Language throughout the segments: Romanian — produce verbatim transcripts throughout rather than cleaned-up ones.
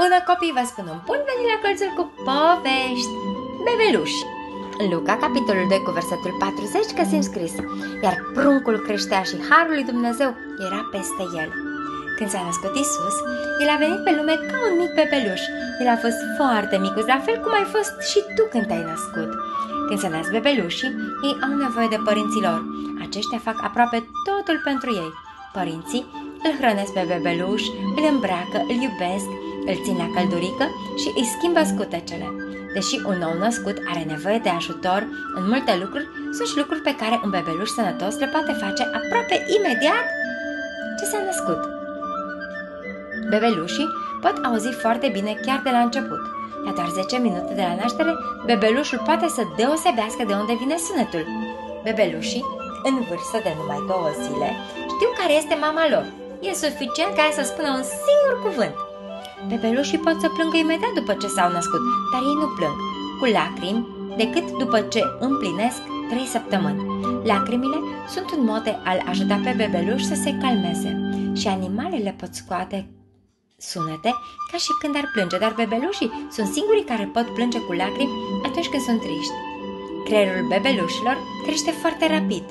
Bună copii, vă spun un bun venit la Colțul cu povești. Bebeluși. În Luca, capitolul doi, cu versetul patruzeci, găsim scris: iar pruncul creștea și harul lui Dumnezeu era peste el. Când s-a născut Isus, el a venit pe lume ca un mic bebeluș. El a fost foarte micuț, la fel cum ai fost și tu când te-ai născut. Când se nasc bebelușii, ei au nevoie de părinții lor. Aceștia fac aproape totul pentru ei. Părinții îl hrănesc pe bebeluș, îl îmbracă, îl iubesc, îl țin la căldurică și îi schimbă scutecele. Deși un nou născut are nevoie de ajutor în multe lucruri, sunt și lucruri pe care un bebeluș sănătos le poate face aproape imediat ce s-a născut. Bebelușii pot auzi foarte bine chiar de la început. La doar zece minute de la naștere, bebelușul poate să deosebească de unde vine sunetul. Bebelușii, în vârstă de numai două zile, știu care este mama lor. E suficient ca ea să spună un singur cuvânt. Bebelușii pot să plângă imediat după ce s-au născut, dar ei nu plâng cu lacrimi decât după ce împlinesc trei săptămâni. Lacrimile sunt un mod de a-l ajuta pe bebeluș să se calmeze și animalele pot scoate sunete ca și când ar plânge, dar bebelușii sunt singurii care pot plânge cu lacrimi atunci când sunt triști. Creierul bebelușilor crește foarte rapid.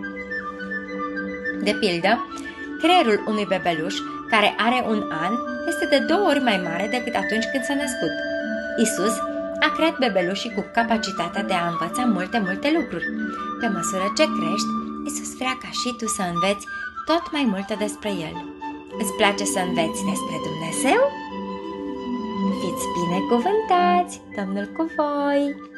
De pildă, creierul unui bebeluș care are un an este de două ori mai mare decât atunci când s-a născut. Isus a creat bebelușii cu capacitatea de a învăța multe, multe lucruri. Pe măsură ce crești, Isus vrea ca și tu să înveți tot mai multe despre El. Îți place să înveți despre Dumnezeu? Fiți binecuvântați, Domnul cu voi!